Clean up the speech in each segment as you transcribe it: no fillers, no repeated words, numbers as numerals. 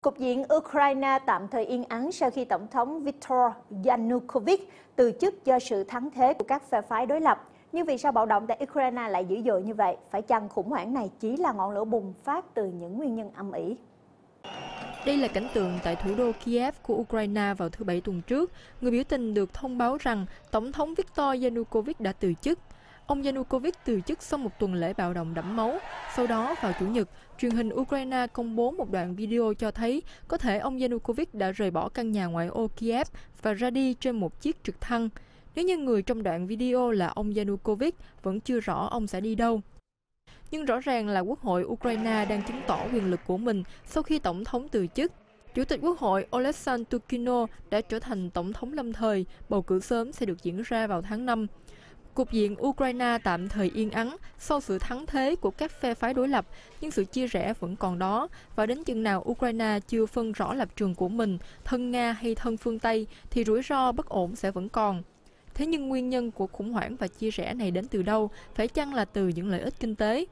Cục diện Ukraine tạm thời yên ắng sau khi Tổng thống Viktor Yanukovych từ chức do sự thắng thế của các phe phái đối lập. Nhưng vì sao bạo động tại Ukraine lại dữ dội như vậy? Phải chăng khủng hoảng này chỉ là ngọn lửa bùng phát từ những nguyên nhân âm ỉ? Đây là cảnh tượng tại thủ đô Kiev của Ukraine vào thứ Bảy tuần trước. Người biểu tình được thông báo rằng Tổng thống Viktor Yanukovych đã từ chức. Ông Yanukovych từ chức sau một tuần lễ bạo động đẫm máu. Sau đó, vào Chủ nhật, truyền hình Ukraine công bố một đoạn video cho thấy có thể ông Yanukovych đã rời bỏ căn nhà ngoại ô Kiev và ra đi trên một chiếc trực thăng. Nếu như người trong đoạn video là ông Yanukovych, vẫn chưa rõ ông sẽ đi đâu. Nhưng rõ ràng là Quốc hội Ukraine đang chứng tỏ quyền lực của mình sau khi Tổng thống từ chức. Chủ tịch Quốc hội Oleksandr Turchynov đã trở thành Tổng thống lâm thời, bầu cử sớm sẽ được diễn ra vào tháng 5. Cục diện Ukraine tạm thời yên ắng sau sự thắng thế của các phe phái đối lập, nhưng sự chia rẽ vẫn còn đó, và đến chừng nào Ukraine chưa phân rõ lập trường của mình, thân Nga hay thân phương Tây, thì rủi ro bất ổn sẽ vẫn còn. Thế nhưng nguyên nhân của khủng hoảng và chia rẽ này đến từ đâu? Phải chăng là từ những lợi ích kinh tế?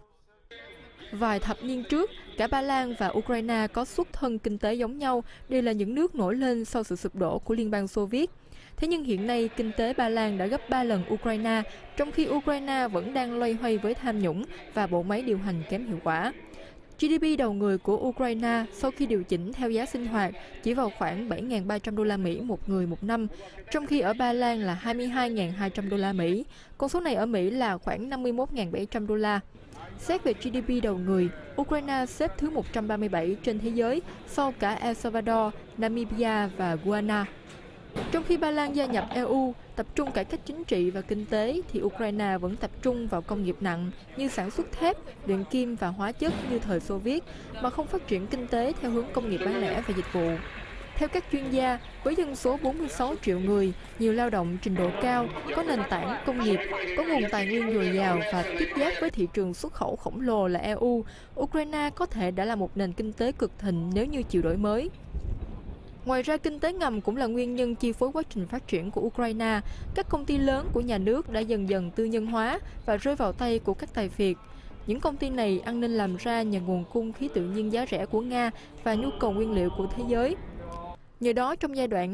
Vài thập niên trước, cả Ba Lan và Ukraine có xuất thân kinh tế giống nhau, đều là những nước nổi lên sau sự sụp đổ của Liên bang Xô Viết. Thế nhưng hiện nay, kinh tế Ba Lan đã gấp 3 lần Ukraine, trong khi Ukraine vẫn đang loay hoay với tham nhũng và bộ máy điều hành kém hiệu quả. GDP đầu người của Ukraine sau khi điều chỉnh theo giá sinh hoạt chỉ vào khoảng 7.300 đô la Mỹ một người một năm, trong khi ở Ba Lan là 22.200 đô la Mỹ. Con số này ở Mỹ là khoảng 51.700 đô la. Xét về GDP đầu người, Ukraine xếp thứ 137 trên thế giới sau cả El Salvador, Namibia và Guyana. Trong khi Ba Lan gia nhập EU, tập trung cải cách chính trị và kinh tế, thì Ukraine vẫn tập trung vào công nghiệp nặng như sản xuất thép, luyện kim và hóa chất như thời Xô Viết, mà không phát triển kinh tế theo hướng công nghiệp bán lẻ và dịch vụ. Theo các chuyên gia, với dân số 46 triệu người, nhiều lao động trình độ cao, có nền tảng công nghiệp, có nguồn tài nguyên dồi dào và tiếp giáp với thị trường xuất khẩu khổng lồ là EU, Ukraine có thể đã là một nền kinh tế cực thịnh nếu như chịu đổi mới. Ngoài ra, kinh tế ngầm cũng là nguyên nhân chi phối quá trình phát triển của Ukraine. Các công ty lớn của nhà nước đã dần dần tư nhân hóa và rơi vào tay của các tài phiệt. Những công ty này ăn nên làm ra nhờ nguồn cung khí tự nhiên giá rẻ của Nga và nhu cầu nguyên liệu của thế giới. Nhờ đó, trong giai đoạn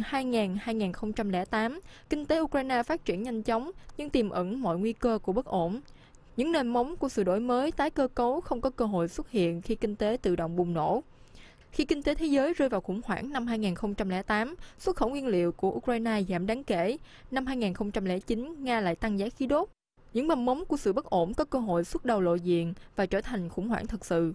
2000-2008, kinh tế Ukraine phát triển nhanh chóng nhưng tiềm ẩn mọi nguy cơ của bất ổn. Những nền móng của sự đổi mới, tái cơ cấu không có cơ hội xuất hiện khi kinh tế tự động bùng nổ. Khi kinh tế thế giới rơi vào khủng hoảng năm 2008, xuất khẩu nguyên liệu của Ukraine giảm đáng kể. Năm 2009, Nga lại tăng giá khí đốt. Những mầm mống của sự bất ổn có cơ hội xuất đầu lộ diện và trở thành khủng hoảng thực sự.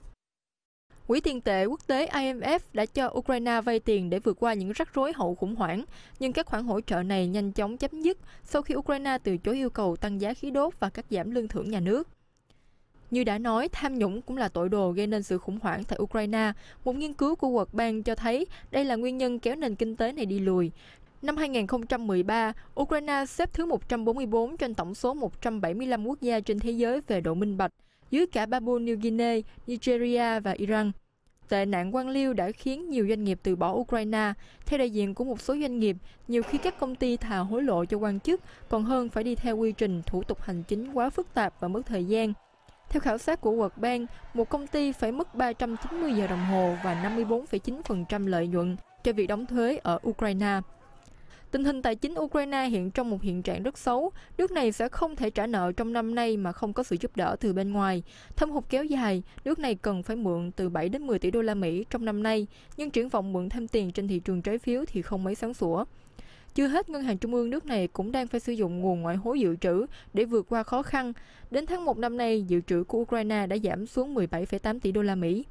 Quỹ tiền tệ quốc tế IMF đã cho Ukraine vay tiền để vượt qua những rắc rối hậu khủng hoảng, nhưng các khoản hỗ trợ này nhanh chóng chấm dứt sau khi Ukraine từ chối yêu cầu tăng giá khí đốt và cắt giảm lương thưởng nhà nước. Như đã nói, tham nhũng cũng là tội đồ gây nên sự khủng hoảng tại Ukraine. Một nghiên cứu của World Bank cho thấy đây là nguyên nhân kéo nền kinh tế này đi lùi. Năm 2013, Ukraine xếp thứ 144 trên tổng số 175 quốc gia trên thế giới về độ minh bạch, dưới cả Papua New Guinea, Nigeria và Iran. Tệ nạn quan liêu đã khiến nhiều doanh nghiệp từ bỏ Ukraine. Theo đại diện của một số doanh nghiệp, nhiều khi các công ty thà hối lộ cho quan chức, còn hơn phải đi theo quy trình thủ tục hành chính quá phức tạp và mất thời gian. Theo khảo sát của World Bank, một công ty phải mất 390 giờ đồng hồ và 54,9% lợi nhuận cho việc đóng thuế ở Ukraine. Tình hình tài chính Ukraine hiện trong một hiện trạng rất xấu. Nước này sẽ không thể trả nợ trong năm nay mà không có sự giúp đỡ từ bên ngoài. Thâm hụt kéo dài, nước này cần phải mượn từ 7 đến 10 tỷ đô la Mỹ trong năm nay, nhưng triển vọng mượn thêm tiền trên thị trường trái phiếu thì không mấy sáng sủa. Chưa hết, Ngân hàng Trung ương nước này cũng đang phải sử dụng nguồn ngoại hối dự trữ để vượt qua khó khăn. Đến tháng 1 năm nay, dự trữ của Ukraine đã giảm xuống 17,8 tỷ đô la Mỹ.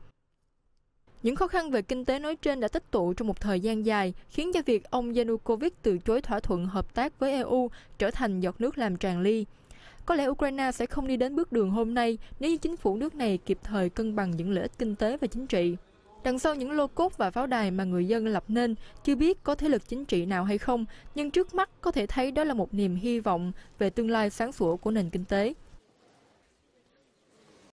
Những khó khăn về kinh tế nói trên đã tích tụ trong một thời gian dài, khiến cho việc ông Yanukovych từ chối thỏa thuận hợp tác với EU trở thành giọt nước làm tràn ly. Có lẽ Ukraine sẽ không đi đến bước đường hôm nay nếu như chính phủ nước này kịp thời cân bằng những lợi ích kinh tế và chính trị. Đằng sau những lô cốt và pháo đài mà người dân lập nên, chưa biết có thế lực chính trị nào hay không, nhưng trước mắt có thể thấy đó là một niềm hy vọng về tương lai sáng sủa của nền kinh tế.